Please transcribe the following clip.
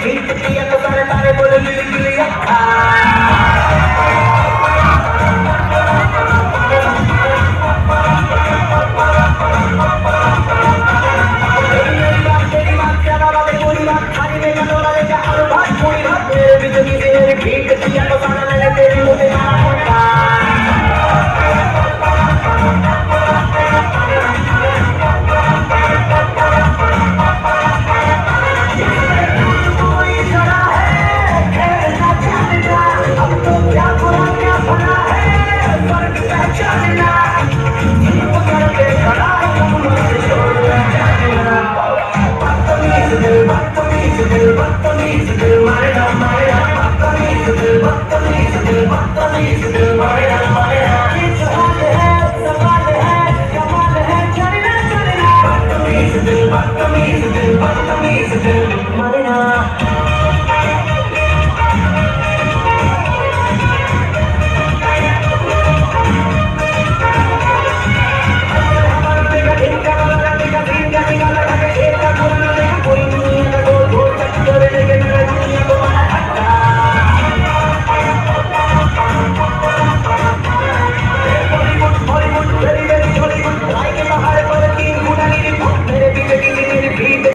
Hit किया तो सारे तारे बोले गिली गिली अक्खा। तेरी बात ज्यादा बातें पूरी बात खाली में कटोरा लेके आलू भात पूरी बात मेरे भी तो किसी ने हिट किया तो सारे मैंने तेरी मुझे मारा मुक्का। Bad